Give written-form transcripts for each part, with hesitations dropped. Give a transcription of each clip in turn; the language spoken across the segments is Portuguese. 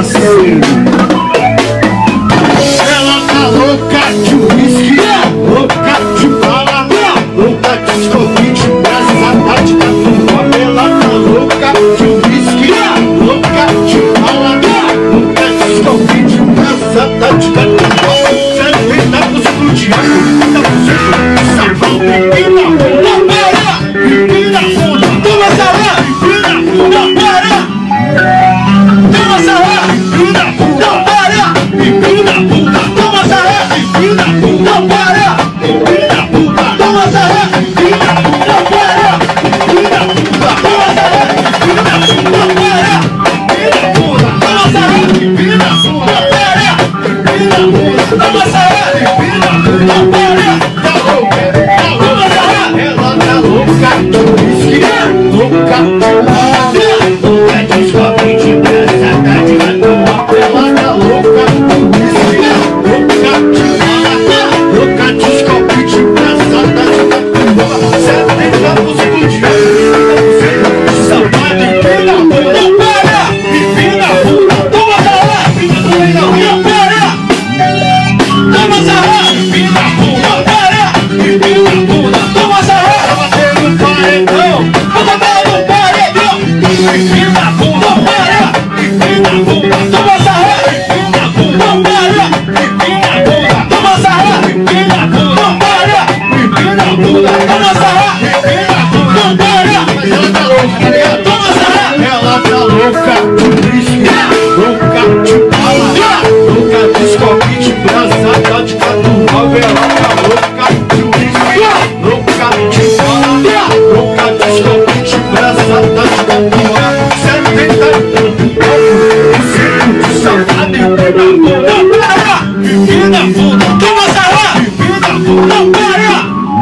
parceiro. Ela tá louca de uísque, louca de bala, louca de escovite, brasa da de catuaba. Ela tá louca de uísque, louca de bala, louca de escovite, brasa da de catuaba. 70% de água, 30% de sabão. Empina, pula, para! Empina, pula, toma sará! Empina, pula, para! Toma sará! Empina, pula, para! Empina, pula, toma sará! Empina, pula, para! Empina, pula, toma sará! Empina, pula, para! Empina, pula, toma sará! Empina, pula, para! Empina, pula, toma sará! Empina, pula, para! Empina, pula, toma sará! Empina, pula, para! Tá louca, toma sará! Ela tá louca de uísque, louca de bala, louca de escovite, de brasa da de catuaba. Ela tá louca de uísque, louca de bala, louca de escovite, de brasa da de catuaba. 70% de água, 30% de safado. Empina, pula, para! Empina, pula, toma sará! Empina, pula, para! Toma sará! Empina, pula, para! Empina, pula, toma sará! Pra bater no paredão, pra bater no paredão. Empina, pula, para! Empina, pula, toma sará! Empina, pula, para! Empina, pula, toma sará! Empina, pula, para! Empina, pula, toma sará! Empina, pula, para! Mas ela tá louca, tá ligado? Toma sará! Ela tá louca de uísque, louca de bala, louca de escovite, brasa da de catuaba. Ela tá louca de uísque, louca de bala, louca de escovite, brasa da de catuaba. 70% de safado. Empina, pula, para! Empina, pula, toma sará! Empina, pula, para!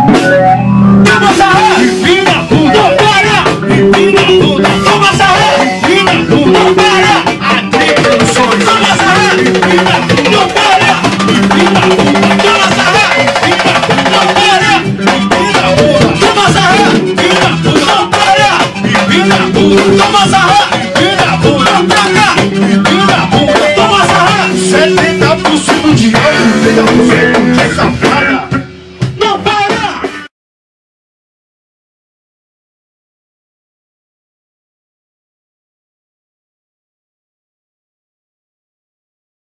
Toma sará! Empina, pula, para! Empina, pula, toma sará! Empina, pula, para! Atribuições, toma sará! Empina, pula, para! Empina, pula, toma sará! Empina, pula, para! Empina, pula, toma sará! Empina, pula, para! Empina, pula, toma sará! Empina, pula, para! Empina, pula, toma sará! 70% de água, 30%